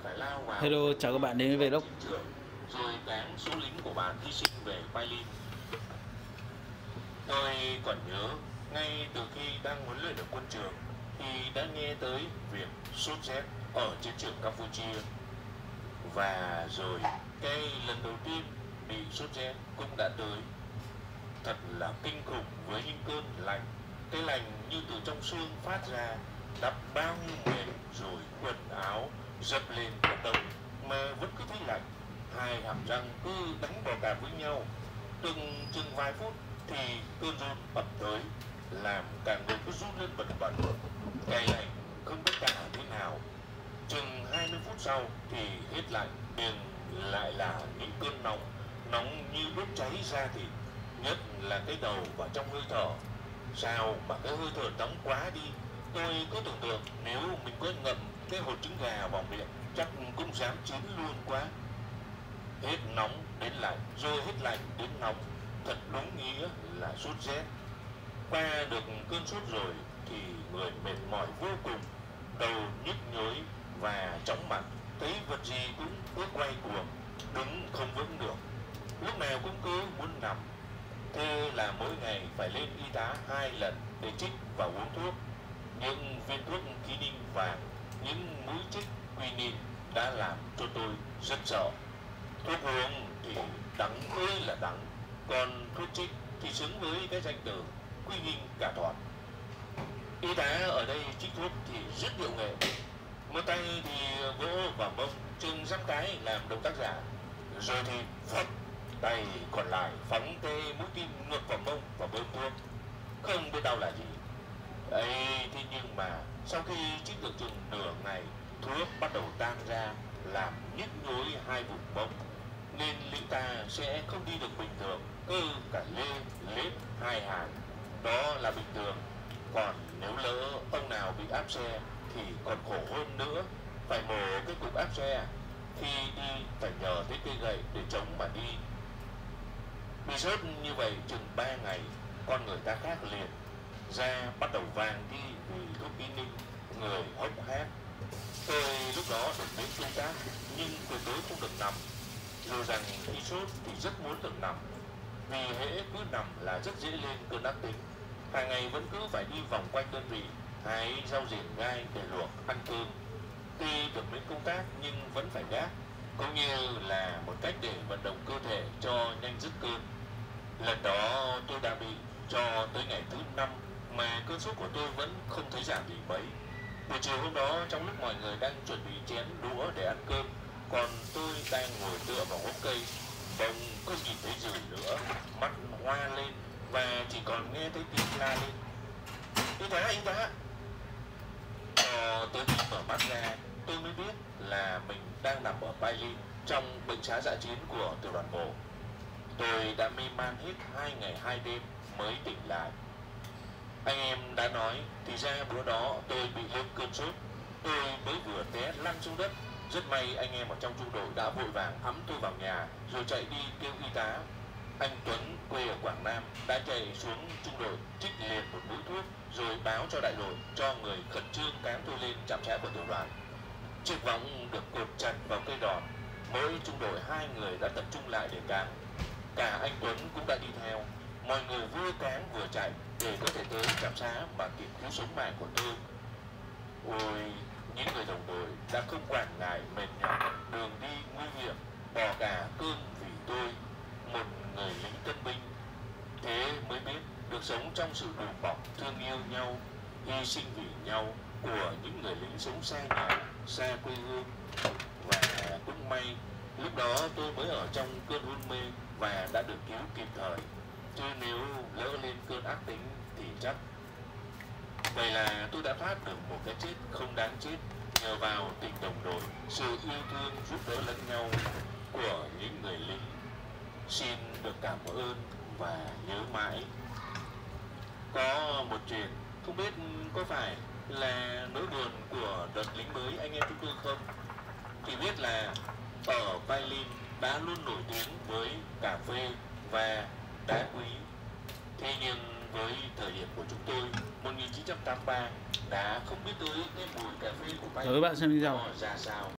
phải lao vào. Hello, chào các bạn đến với Vlog. Rồi cán số lính của bạn hy sinh về Pailin. Tôi còn nhớ ngay từ khi đang huấn luyện ở quân trường thì đã nghe tới việc sốt rét ở chiến trường Campuchia. Và rồi cái lần đầu tiên bị sốt rét cũng đã tới. Thật là kinh khủng với những cơn lạnh. Cái lạnh như từ trong xương phát ra, đắp bao nhiêu mền rồi quần áo dập lên cả đông mà vẫn cứ thấy lạnh. Hai hàm răng cứ đánh bò cạp với nhau. Từng chừng vài phút thì cơn run ập tới, làm cả người cứ run lên bần bật. Cái lạnh không biết tả thế nào. Chừng 20 phút sau thì hết lạnh, nhưng lại là những cơn nóng, nóng như đốt cháy da thịt, nhất là cái đầu và trong hơi thở. Sao mà cái hơi thở nóng quá đi. Tôi có tưởng tượng nếu mình có ngậm cái hột trứng gà vào miệng chắc cũng dám chín luôn quá. Hết nóng đến lạnh, rồi hết lạnh đến nóng, thật đúng nghĩa là sốt rét. Qua được cơn sốt rồi thì người mệt mỏi vô cùng, đầu nhức nhối và chóng mặt, thấy vật gì cũng cứ quay cuồng, đứng không vững được, lúc nào cũng cứ muốn nằm. Thế là mỗi ngày phải lên y tá 2 lần để trích và uống thuốc. Những viên thuốc khí ninh vàng, những mũi trích quinine đã làm cho tôi rất sợ. Thuốc uống thì đắng ơi là đắng, còn thuốc trích thì xứng với cái danh từ quy ninh cả thọt. Y tá ở đây trích thuốc thì rất điệu nghệ, một tay thì vỗ vào mông chừng dăm cái làm động tác giả, rồi thì phật tay còn lại phóng cái mũi kim ngược vào mông và bơm thuốc, không biết đau là gì. Ấy thế nhưng mà sau khi trích được chừng nửa ngày, thuốc bắt đầu tan ra làm nhức nhối hai vùng mông, nên lính ta sẽ không đi được bình thường, cứ cả lê lết hai hàng. Đó là bình thường. Còn nếu lỡ ông nào bị áp xe thì còn khổ hơn nữa, phải mổ cái cục áp xe, khi đi phải nhờ tới cây gậy để chống mà đi. Bị sốt như vậy chừng 3 ngày, con người ta khác liền, da bắt đầu vàng đi vì thuốc khí ninh, người hốc hác. Tôi lúc đó được đến công tác nhưng tuyệt đối không được nằm, dù rằng khi sốt thì rất muốn được nằm, vì hễ cứ nằm là rất dễ lên cơn ác tính. Hàng ngày vẫn cứ phải đi vòng quanh đơn vị, hái rau rền gai để luộc ăn cơm. Tuy được đến công tác nhưng vẫn phải gác, cũng như là một cách để vận động cơ thể cho nhanh dứt cơn. Lần đó tôi đã bị cho tới ngày thứ 5 mà cơn sốt của tôi vẫn không thấy giảm gì mấy. Buổi chiều hôm đó, trong lúc mọi người đang chuẩn bị chén đũa để ăn cơm, còn tôi đang ngồi tựa vào gốc cây, bỗng không nhìn thấy gì nữa, mắt hoa lên và chỉ còn nghe thấy tiếng la lên: y tá, y tá. Tôi mở mắt ra, tôi mới biết là mình đang nằm ở Pailin, trong bệnh xá dã chiến của tiểu đoàn bộ. Tôi đã mê man hết 2 ngày 2 đêm mới tỉnh lại. Anh em đã nói, thì ra bữa đó tôi bị lên cơn sốt. Tôi mới vừa té lăn xuống đất. Rất may anh em ở trong trung đội đã vội vàng ẵm tôi vào nhà, rồi chạy đi kêu y tá. Anh Tuấn quê ở Quảng Nam đã chạy xuống trung đội trích liền một mũi thuốc, rồi báo cho đại đội cho người khẩn trương cáng tôi lên trạm xá của tiểu đoàn. Chiếc võng được cột chặt vào cây đòn, mỗi trung đội 2 người đã tập trung lại để cáng. Cả anh Tuấn cũng đã đi theo. Mọi người vừa cáng vừa chạy để có thể tới trạm xá và kịp cứu sống mạng của tôi. Ôi, những người đồng đội đã không quản ngại mệt nhọc, đường đi nguy hiểm, bỏ cả cơm vì tôi, một người lính tân binh. Thế mới biết được sống trong sự đùm bọc thương yêu nhau, hy sinh vì nhau của những người lính sống xa nhà, xa quê hương. Và cũng may lúc đó tôi mới ở trong cơn hôn mê và đã được cứu kịp thời, chứ nếu lỡ lên cơn ác tính thì chắc. Vậy là tôi đã thoát được một cái chết không đáng chết nhờ vào tình đồng đội, sự yêu thương giúp đỡ lẫn nhau của những người lính. Xin được cảm ơn và nhớ mãi. Có một chuyện không biết có phải là nỗi buồn của đợt lính mới anh em chúng tôi không, thì biết là ở Pailin đã luôn nổi tiếng với cà phê và đá quý. Thế nhưng với thời điểm của chúng tôi 1983 đã không biết tới cái mùi cà phê của Pailin các bạn xem video ra sao.